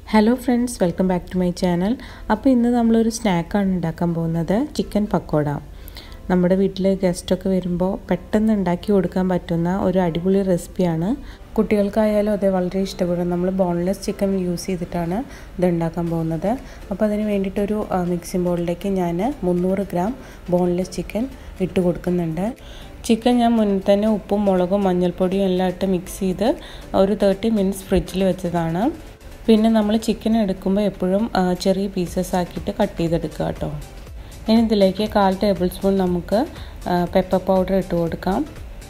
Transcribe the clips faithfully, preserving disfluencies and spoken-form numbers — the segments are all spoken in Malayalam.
Hello friends, welcome back to my channel. അപ്പോൾ ഇന്ന് നമ്മളൊരു സ്നാക്കാണ് ഉണ്ടാക്കാൻ പോകുന്നത്, ചിക്കൻ പക്കോട. നമ്മുടെ വീട്ടിൽ ഗസ്റ്റൊക്കെ വരുമ്പോൾ പെട്ടെന്ന് ഉണ്ടാക്കി കൊടുക്കാൻ പറ്റുന്ന ഒരു അടിപൊളി റെസിപ്പിയാണ്. കുട്ടികൾക്കായാലും അത് വളരെ ഇഷ്ടപ്പെടും. നമ്മൾ ബോൺലെസ് ചിക്കൻ യൂസ് ചെയ്തിട്ടാണ് ഇത് ഉണ്ടാക്കാൻ പോകുന്നത്. അപ്പോൾ അതിന് വേണ്ടിയിട്ടൊരു മിക്സിംഗ് ബൗളിലേക്ക് ഞാൻ മുന്നൂറ് ഗ്രാം ബോൺലെസ് ചിക്കൻ ഇട്ട് കൊടുക്കുന്നുണ്ട്. ചിക്കൻ ഞാൻ മുന്നിൽ തന്നെ ഉപ്പും മുളകും മഞ്ഞൾപ്പൊടിയും എല്ലാം ഇട്ട് മിക്സ് ചെയ്ത് ഒരു തേർട്ടി മിനിറ്റ്സ് ഫ്രിഡ്ജിൽ വെച്ചതാണ്. പിന്നെ നമ്മൾ ചിക്കൻ എടുക്കുമ്പോൾ എപ്പോഴും ചെറിയ പീസസ് ആക്കിയിട്ട് കട്ട് ചെയ്തെടുക്കുക കേട്ടോ. ഇനി ഇതിലേക്ക് കാൽ ടേബിൾ സ്പൂൺ നമുക്ക് പെപ്പർ പൗഡർ ഇട്ട് കൊടുക്കാം.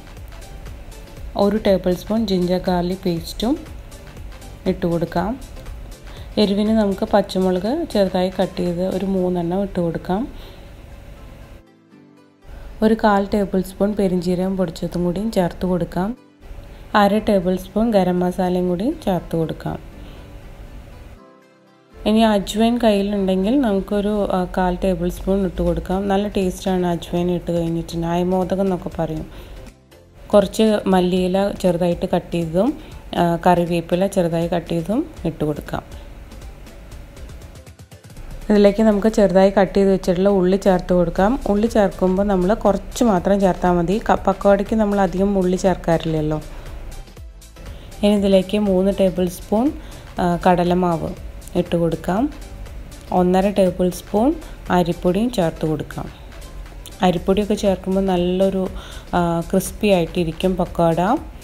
ഒരു ടേബിൾ സ്പൂൺ ജിഞ്ചർ ഗാർലിക് പേസ്റ്റും ഇട്ട് കൊടുക്കാം. എരിവിന് നമുക്ക് പച്ചമുളക് ചെറുതായി കട്ട് ചെയ്ത് ഒരു മൂന്നെണ്ണം ഇട്ട് കൊടുക്കാം. ഒരു കാൽ ടേബിൾ സ്പൂൺ പെരിഞ്ജീരകം പൊടിച്ചതും കൂടിയും ചേർത്ത് കൊടുക്കാം. അര ടേബിൾ സ്പൂൺ ഗരം മസാലയും കൂടി ചേർത്ത് കൊടുക്കാം. ഇനി അജ്വൈൻ കയ്യിലുണ്ടെങ്കിൽ നമുക്കൊരു കാൽ ടേബിൾ സ്പൂൺ ഇട്ട് കൊടുക്കാം. നല്ല ടേസ്റ്റാണ് അജ്വൈൻ ഇട്ട് കഴിഞ്ഞിട്ടുണ്ട്. അയമോദകം എന്നൊക്കെ പറയും. കുറച്ച് മല്ലിയില ചെറുതായിട്ട് കട്ട് ചെയ്തതും കറിവേപ്പില ചെറുതായി കട്ട് ചെയ്തതും ഇട്ട് കൊടുക്കാം. ഇതിലേക്ക് നമുക്ക് ചെറുതായി കട്ട് ചെയ്ത് വെച്ചിട്ടുള്ള ഉള്ളി ചേർത്ത് കൊടുക്കാം. ഉള്ളി ചേർക്കുമ്പോൾ നമ്മൾ കുറച്ച് മാത്രം ചേർത്താൽ മതി. പക്കോടയ്ക്ക് നമ്മൾ അധികം ഉള്ളി ചേർക്കാറില്ലല്ലോ. ഇനി ഇതിലേക്ക് മൂന്ന് ടേബിൾ സ്പൂൺ കടലമാവ് ഇട്ട് കൊടുക്കാം. ഒന്നര ടേബിൾ സ്പൂൺ അരിപ്പൊടിയും ചേർത്ത് കൊടുക്കാം. അരിപ്പൊടിയൊക്കെ ചേർക്കുമ്പോൾ നല്ലൊരു ക്രിസ്പി ആയിട്ടിരിക്കും പക്കോട.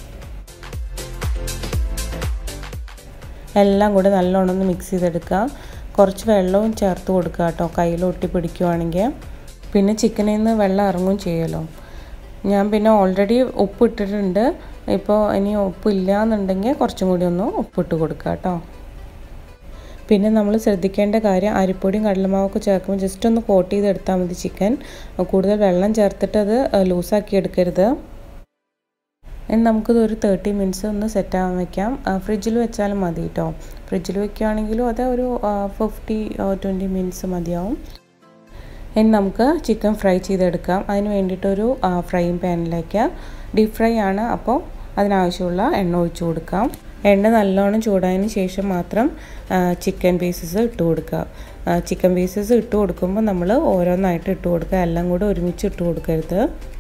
എല്ലാം കൂടെ നല്ലോണം ഒന്ന് മിക്സ് ചെയ്തെടുക്കുക. കുറച്ച് വെള്ളവും ചേർത്ത് കൊടുക്കുക കേട്ടോ, കയ്യിൽ ഒട്ടി പിടിക്കുവാണെങ്കിൽ. പിന്നെ ചിക്കനിൽ നിന്ന് വെള്ളം ഇറങ്ങുകയും ചെയ്യുമല്ലോ. ഞാൻ പിന്നെ ഓൾറെഡി ഉപ്പ് ഇട്ടിട്ടുണ്ട്. ഇപ്പോൾ ഇനി ഉപ്പില്ല എന്നുണ്ടെങ്കിൽ കുറച്ചും കൂടി ഒന്ന് ഉപ്പിട്ട് കൊടുക്കുക കേട്ടോ. പിന്നെ നമ്മൾ ശ്രദ്ധിക്കേണ്ട കാര്യം, അരിപ്പൊടിയും കടലമാവൊക്കെ ചേർക്കുമ്പോൾ ജസ്റ്റ് ഒന്ന് കോട്ട് ചെയ്തെടുത്താൽ മതി ചിക്കൻ. കൂടുതൽ വെള്ളം ചേർത്തിട്ട് അത് ലൂസാക്കി എടുക്കരുത്. ഇനി നമുക്കിത് ഒരു തേർട്ടി മിനിറ്റ്സ് ഒന്ന് സെറ്റ് ആവാൻ വയ്ക്കാം. ഫ്രിഡ്ജിൽ വെച്ചാലും മതി കേട്ടോ. ഫ്രിഡ്ജിൽ വയ്ക്കുകയാണെങ്കിലും അത് ഒരു ഫിഫ്റ്റി ട്വൻറ്റി മിനിറ്റ്സ് മതിയാവും. ഇനി നമുക്ക് ചിക്കൻ ഫ്രൈ ചെയ്തെടുക്കാം. അതിന് വേണ്ടിയിട്ടൊരു ഫ്രൈയിങ് പാനിലേക്ക്, ഡീപ് ഫ്രൈ ആണ്, അപ്പോൾ അതിനാവശ്യമുള്ള എണ്ണ ഒഴിച്ചു കൊടുക്കാം. എണ്ണ നല്ലോണം ചൂടായതിന് ശേഷം മാത്രം ചിക്കൻ പീസസ് ഇട്ട് കൊടുക്കുക. ചിക്കൻ പീസസ് ഇട്ട് കൊടുക്കുമ്പോൾ നമ്മൾ ഓരോന്നായിട്ട് ഇട്ട് കൊടുക്കുക, എല്ലാം കൂടെ ഒരുമിച്ച് ഇട്ട് കൊടുക്കരുത്.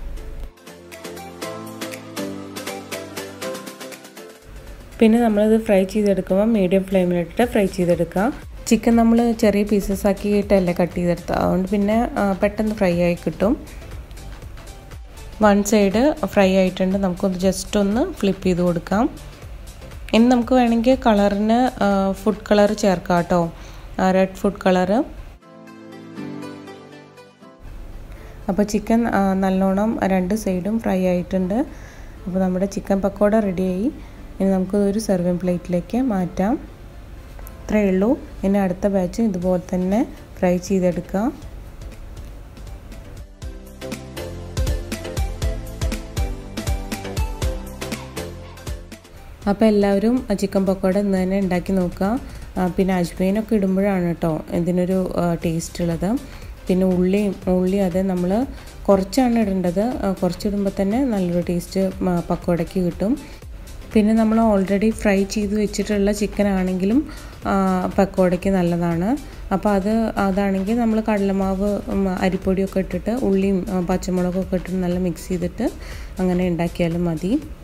പിന്നെ നമ്മളിത് ഫ്രൈ ചെയ്തെടുക്കുമ്പോൾ മീഡിയം ഫ്ലെയിമിലിട്ട് ഫ്രൈ ചെയ്തെടുക്കുക. ചിക്കൻ നമ്മൾ ചെറിയ പീസസ് ആക്കിയിട്ടല്ലേ കട്ട് ചെയ്തെടുക്കുക, അതുകൊണ്ട് പിന്നെ പെട്ടെന്ന് ഫ്രൈ ആയി കിട്ടും. വൺ സൈഡ് ഫ്രൈ ആയിട്ടുണ്ട്. നമുക്കൊന്ന് ജസ്റ്റ് ഒന്ന് ഫ്ലിപ്പ് ചെയ്ത് കൊടുക്കാം. ഇനി നമുക്ക് വേണമെങ്കിൽ കളറിന് ഫുഡ് കളർ ചേർക്കാം കേട്ടോ, റെഡ് ഫുഡ് കളറ്. അപ്പോൾ ചിക്കൻ നല്ലോണം രണ്ട് സൈഡും ഫ്രൈ ആയിട്ടുണ്ട്. അപ്പോൾ നമ്മുടെ ചിക്കൻ പക്കോട റെഡിയായി. ഇനി നമുക്കൊരു സെർവിങ് പ്ലേറ്റിലേക്ക് മാറ്റാം. ഇത്രയേ ഉള്ളൂ. ഇനി അടുത്ത ബാച്ച് ഇതുപോലെ തന്നെ ഫ്രൈ ചെയ്തെടുക്കാം. അപ്പോൾ എല്ലാവരും ചിക്കൻ പക്കോട ഇന്ന് തന്നെ ഉണ്ടാക്കി നോക്കുക. പിന്നെ അജ്വൈനൊക്കെ ഇടുമ്പോഴാണ് കേട്ടോ ഇതിനൊരു ടേസ്റ്റ് ഉള്ളത്. പിന്നെ ഉള്ളിയും ഉള്ളി അത് നമ്മൾ കുറച്ചാണ് ഇടേണ്ടത്. കുറച്ചിടുമ്പോൾ തന്നെ നല്ലൊരു ടേസ്റ്റ് പക്കോടയ്ക്ക് കിട്ടും. പിന്നെ നമ്മൾ ഓൾറെഡി ഫ്രൈ ചെയ്ത് വെച്ചിട്ടുള്ള ചിക്കൻ ആണെങ്കിലും പക്കോടയ്ക്ക് നല്ലതാണ്. അപ്പോൾ അത് അതാണെങ്കിൽ നമ്മൾ കടലമാവ് അരിപ്പൊടിയൊക്കെ ഇട്ടിട്ട് ഉള്ളിയും പച്ചമുളകൊക്കെ ഇട്ടിട്ട് നല്ല മിക്സ് ചെയ്തിട്ട് അങ്ങനെ ഉണ്ടാക്കിയാലും മതി.